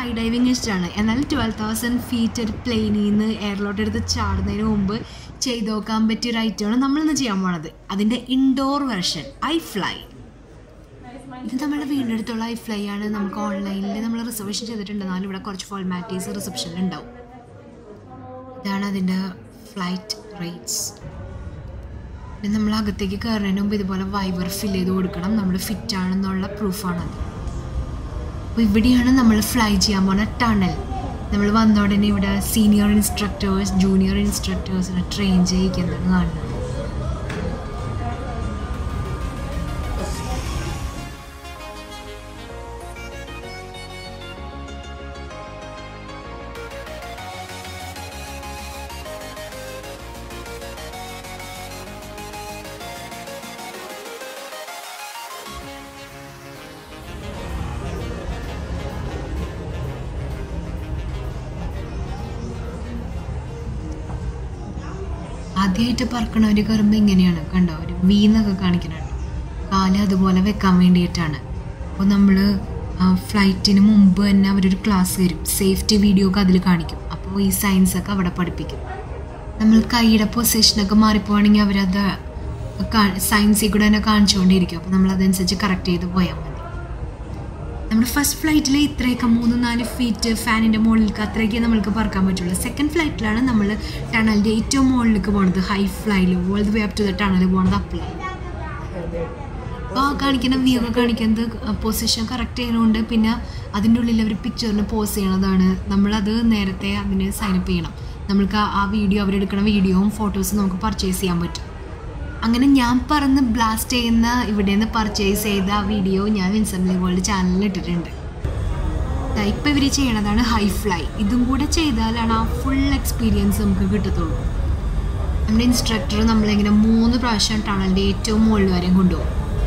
skydiving ഇഷ്ടമാണ്. എന്നാൽ 12,000 feet ഒരു പ്ലെയിനിൽ നിന്ന് എയറിലോട്ട് എടുത്ത് ചാടുന്നതിന് മുമ്പ് ചെയ്ത് നോക്കാൻ പറ്റിയ ഒരു ഐറ്റമാണ് നമ്മളിന്ന് ചെയ്യാൻ പോണത്. അതിൻ്റെ ഇൻഡോർ വെർഷൻ IFly. ഇത് നമ്മുടെ വീടിൻ്റെ അടുത്തുള്ള IFly ആണ്. നമുക്ക് ഓൺലൈനിൽ നമ്മൾ റിസർവേഷൻ ചെയ്തിട്ടുണ്ട്. എന്നാലും ഇവിടെ കുറച്ച് ഫോർമാലിറ്റീസ് റിസപ്ഷനിൽ ഉണ്ടാവും. ഇതാണ് അതിൻ്റെ ഫ്ലൈറ്റ് റേറ്റ്സ്. പിന്നെ നമ്മൾ അകത്തേക്ക് കയറുന്നതിന് മുമ്പ് ഇതുപോലെ വൈബർ ഫിൽ ചെയ്ത് കൊടുക്കണം. നമ്മൾ ഫിറ്റ് ആണെന്നുള്ള പ്രൂഫാണത്. അപ്പോൾ ഇവിടെയാണ് നമ്മൾ ഫ്ലൈ ചെയ്യാൻ പോകുന്ന ടണൽ. നമ്മൾ വന്ന ഉടനെ ഇവിടെ സീനിയർ ഇൻസ്ട്രക്ടേഴ്സ് ജൂനിയർ ഇൻസ്ട്രക്ടേഴ്സിനെ ട്രെയിൻ ചെയ്യിക്കുന്നതാണ് കാണുന്നത്. ആദ്യമായിട്ട് പറക്കണവർ കയറുമ്പോൾ ഇങ്ങനെയാണ് കണ്ടോ, ഒരു വീന്നൊക്കെ കാണിക്കുന്നുണ്ട്. കാല് അതുപോലെ വെക്കാൻ വേണ്ടിയിട്ടാണ്. അപ്പോൾ നമ്മൾ ഫ്ലൈറ്റിന് മുമ്പ് തന്നെ അവരൊരു ക്ലാസ് തരും. സേഫ്റ്റി വീഡിയോ ഒക്കെ അതിൽ കാണിക്കും. അപ്പോൾ ഈ സയൻസൊക്കെ അവിടെ പഠിപ്പിക്കും. നമ്മൾ കൈയുടെ പൊസിഷനൊക്കെ മാറിപ്പോവാണെങ്കിൽ അവരത് സയൻസിൽ കൂടെ തന്നെ കാണിച്ചുകൊണ്ടിരിക്കും. അപ്പോൾ നമ്മളതനുസരിച്ച് കറക്റ്റ് ചെയ്ത് പോയാൽ മതി. നമ്മുടെ ഫസ്റ്റ് ഫ്ലൈറ്റിൽ ഇത്രയൊക്കെ 3-4 ഫീറ്റ് ഫാനിൻ്റെ മുകളിലേക്ക് അത്രയൊക്കെ നമ്മൾക്ക് പറക്കാൻ പറ്റുള്ളൂ. സെക്കൻഡ് ഫ്ലൈറ്റിലാണ് നമ്മൾ ടണലിൻ്റെ ഏറ്റവും മുകളിലേക്ക് പോകുന്നത്. IFlyയിൽ all the way up to the tunnel പോകുന്നത് അപ്ലൈ. അപ്പോൾ കാണിക്കുന്ന വ്യൂ ഒക്കെ കാണിക്കുന്നത് പൊസിഷൻ കറക്റ്റ് ചെയ്യുന്നതുകൊണ്ട് പിന്നെ അതിൻ്റെ ഉള്ളിൽ അവർ പിക്ചറിന് പോസ് ചെയ്യണതാണ്. നമ്മളത് നേരത്തെ അതിന് സൈനപ്പ് ചെയ്യണം. നമ്മൾക്ക് ആ വീഡിയോ അവരെടുക്കുന്ന വീഡിയോയും ഫോട്ടോസും നമുക്ക് പർച്ചേസ് ചെയ്യാൻ പറ്റും. അങ്ങനെ ഞാൻ പറഞ്ഞ് ബ്ലാസ്റ്റ് ചെയ്യുന്ന ഇവിടെ നിന്ന് പർച്ചേസ് ചെയ്ത ആ വീഡിയോ ഞാൻ ഇൻസ്റ്റഗ്രാം വേൾഡ് ചാനലിൽ ഇട്ടിട്ടുണ്ട്. ഇപ്പോൾ ഇവർ ചെയ്യണതാണ് IFly. ഇതും കൂടെ ചെയ്താലാണ് ആ ഫുൾ എക്സ്പീരിയൻസ് നമുക്ക് കിട്ടത്തുള്ളൂ. നമ്മുടെ ഇൻസ്ട്രക്ടർ നമ്മളിങ്ങനെ 3 പ്രാവശ്യം ടണലിൻ്റെ ഏറ്റവും മുകളിൽ വരെയും കൊണ്ടുപോകും.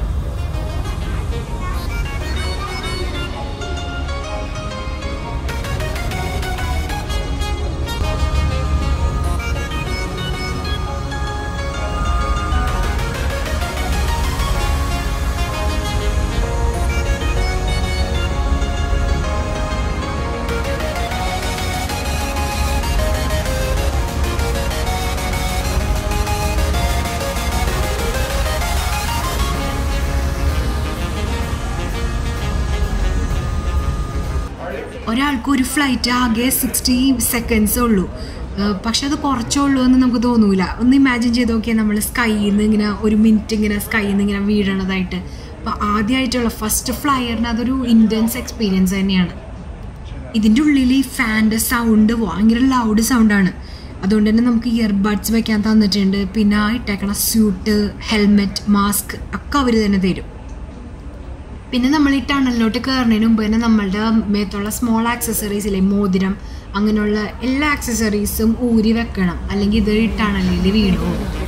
ഒരാൾക്ക് ഒരു ഫ്ലൈറ്റ് ആകെ 60 സെക്കൻഡ്സേ ഉള്ളൂ. പക്ഷെ അത് കുറച്ചേ ഉള്ളൂ എന്ന് നമുക്ക് തോന്നൂല. ഒന്ന് ഇമാജിൻ ചെയ്ത് നോക്കിയാൽ നമ്മൾ സ്കൈയിൽ നിന്ന് ഇങ്ങനെ 1 മിനിറ്റ് ഇങ്ങനെ സ്കൈയിൽ നിന്ന് ഇങ്ങനെ വീഴണതായിട്ട്. അപ്പോൾ ആദ്യമായിട്ടുള്ള ഫസ്റ്റ് ഫ്ലയറിന് അതൊരു ഇൻറ്റൻസ് എക്സ്പീരിയൻസ് തന്നെയാണ്. ഇതിൻ്റെ ഉള്ളിൽ ഈ ഫാൻ്റെ സൗണ്ട് ഭയങ്കര ലൗഡ് സൗണ്ടാണ്. അതുകൊണ്ട് തന്നെ നമുക്ക് ഇയർബഡ്സ് വെക്കാൻ തന്നിട്ടുണ്ട്. പിന്നെ ഇട്ടേക്കണ സ്യൂട്ട്, ഹെൽമെറ്റ്, മാസ്ക് ഒക്കെ അവർ തന്നെ തരും. പിന്നെ നമ്മൾ ഈ ടണലിലോട്ട് കയറുന്നതിന് മുമ്പ് തന്നെ നമ്മളുടെ മേത്തുള്ള സ്മോൾ ആക്സസറീസിലെ മോതിരം അങ്ങനെയുള്ള എല്ലാ ആക്സസറീസും ഊരി വെക്കണം. അല്ലെങ്കിൽ ഇത് ഈ ടണലിൽ വീണു പോകും.